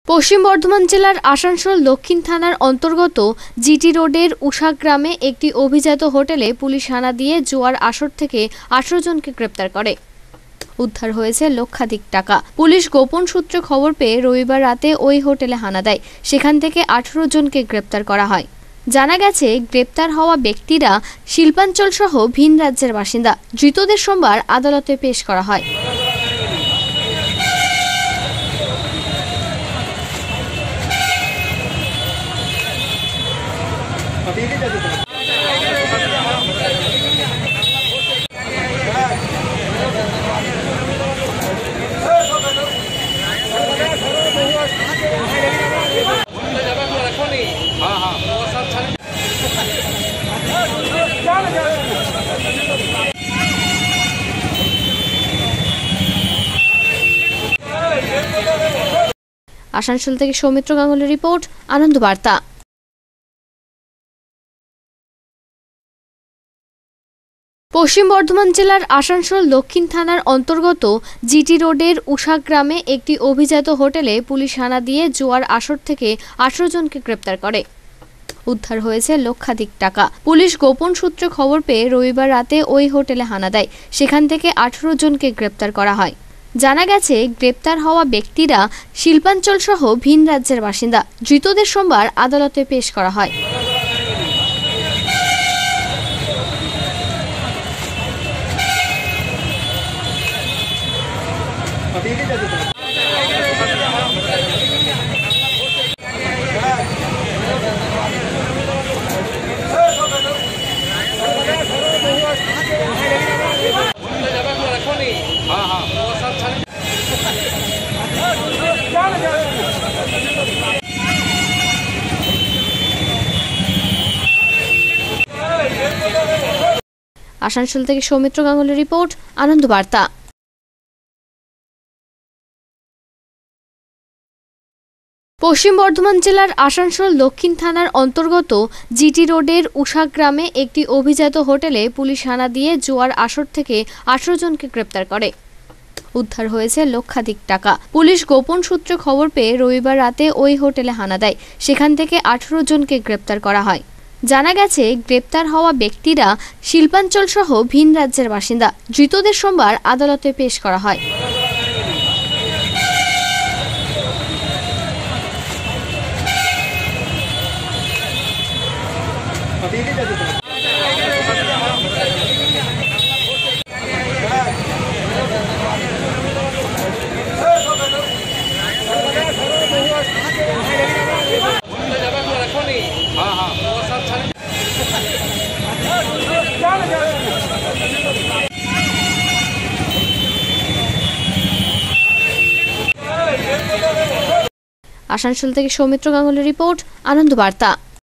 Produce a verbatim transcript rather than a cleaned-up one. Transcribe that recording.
পশ্চিম বর্ধমান জেলার আসানসোল দক্ষিণ থানার অন্তর্গত জিটি রোডের উষা গ্রামে একটি অভিজাত হোটেলে পুলিশ হানা দিয়ে জুয়ার আসর থেকে আঠারো জনকে গ্রেপ্তার করে। উদ্ধার হয়েছে লক্ষাধিক টাকা। পুলিশ গোপন সূত্রে খবর পেয়ে রবিবার রাতে ওই হোটেলে হানা দেয়। সেখান থেকে আঠারো জনকে গ্রেপ্তার করা হয়। জানা গেছে, গ্রেপ্তার হওয়া ব্যক্তিরা শিল্পাঞ্চল সহ ভিন রাজ্যের বাসিন্দা। ধৃতদের সোমবার আদালতে পেশ করা হয়। আসানসোল থেকে সৌমিত্র গাঙ্গুলির রিপোর্ট, আনন্দ বার্তা। পশ্চিম বর্ধমান জেলার আসানসোল দক্ষিণ থানার অন্তর্গত জিটি রোডের উষা গ্রামে একটি অভিজাত হোটেলে পুলিশ হানা দিয়ে জুয়ার আসর থেকে আঠারো জনকে গ্রেপ্তার করে। উদ্ধার হয়েছে লক্ষাধিক টাকা। পুলিশ গোপন সূত্রে খবর পেয়ে রবিবার রাতে ওই হোটেলে হানা দেয়। সেখান থেকে আঠারো জনকে গ্রেপ্তার করা হয়। জানা গেছে, গ্রেপ্তার হওয়া ব্যক্তিরা শিল্পাঞ্চল সহ ভিন রাজ্যের বাসিন্দা। ধৃতদের সোমবার আদালতে পেশ করা হয়। আসানসোল থেকে সৌমিত্র গাঙ্গুলির রিপোর্ট, আনন্দ বার্তা। পশ্চিম বর্ধমান জেলার আসানসোল দক্ষিণ থানার অন্তর্গত জিটি রোডের উষা গ্রামে একটি অভিজাত হোটেলে পুলিশ হানা দিয়ে জুয়ার আসর থেকে আঠারো জনকে গ্রেপ্তার করে। উদ্ধার হয়েছে লক্ষাধিক টাকা। পুলিশ গোপন সূত্রে খবর পেয়ে রবিবার রাতে ওই হোটেলে হানা দেয়। সেখান থেকে আঠারো জনকে গ্রেপ্তার করা হয়। জানা গেছে, গ্রেপ্তার হওয়া ব্যক্তিরা শিল্পাঞ্চল সহ ভিন রাজ্যের বাসিন্দা। ধৃতদের সোমবার আদালতে পেশ করা হয়। আসানসোল থেকে সৌমিত্র গাঙ্গুলির রিপোর্ট, আনন্দ বার্তা।